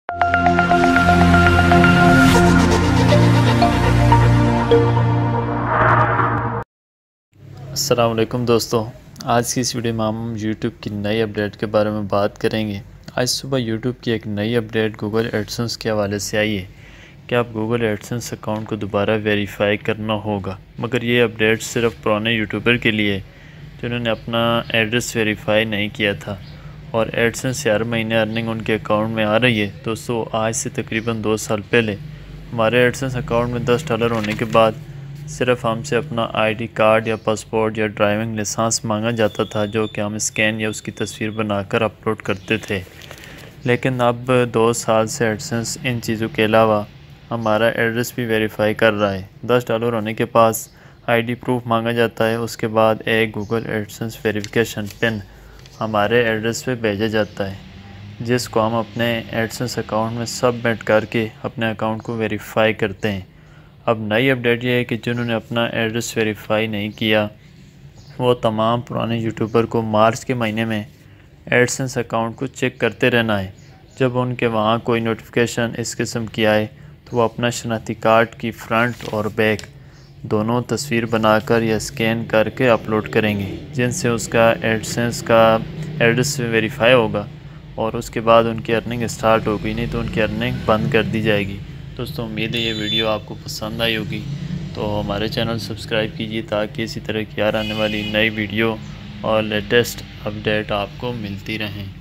अस्सलाम वालेकुम दोस्तों, आज की इस वीडियो में हम YouTube की नई अपडेट के बारे में बात करेंगे। आज सुबह YouTube की एक नई अपडेट गूगल एडसेंस के हवाले से आई है कि आप गूगल एडसेंस अकाउंट को दोबारा वेरीफाई करना होगा, मगर ये अपडेट सिर्फ पुराने यूट्यूबर के लिए है जिन्होंने अपना एड्रेस वेरीफाई नहीं किया था और एडसेंस से हर महीने अर्निंग उनके अकाउंट में आ रही है। दोस्तों, आज से तकरीबन 2 साल पहले हमारे एडसेंस अकाउंट में $10 होने के बाद सिर्फ हमसे अपना आईडी कार्ड या पासपोर्ट या ड्राइविंग लाइसेंस मांगा जाता था, जो कि हम स्कैन या उसकी तस्वीर बनाकर अपलोड करते थे। लेकिन अब 2 साल से एडसेंस इन चीज़ों के अलावा हमारा एड्रेस भी वेरीफाई कर रहा है। $10 होने के पास आईडी प्रूफ मांगा जाता है, उसके बाद एक गूगल एडसेंस वेरिफिकेशन पिन हमारे एड्रेस पे भेजा जाता है, जिसको हम अपने एडसेंस अकाउंट में सबमिट करके अपने अकाउंट को वेरीफाई करते हैं। अब नई अपडेट ये है कि जिन्होंने अपना एड्रेस वेरीफाई नहीं किया वो तमाम पुराने यूट्यूबर को मार्च के महीने में एडसेंस अकाउंट को चेक करते रहना है। जब उनके वहाँ कोई नोटिफिकेशन इस किस्म की आए तो वो अपना शनाख्ती कार्ड की फ्रंट और बैक दोनों तस्वीर बनाकर या स्कैन करके अपलोड करेंगे, जिनसे उसका एडसेंस का एड्रेस वेरीफाई होगा और उसके बाद उनकी अर्निंग स्टार्ट होगी, नहीं तो उनकी अर्निंग बंद कर दी जाएगी। दोस्तों, उम्मीद है ये वीडियो आपको पसंद आई होगी, तो हमारे चैनल सब्सक्राइब कीजिए ताकि इसी तरह की आने वाली नई वीडियो और लेटेस्ट अपडेट आपको मिलती रहें।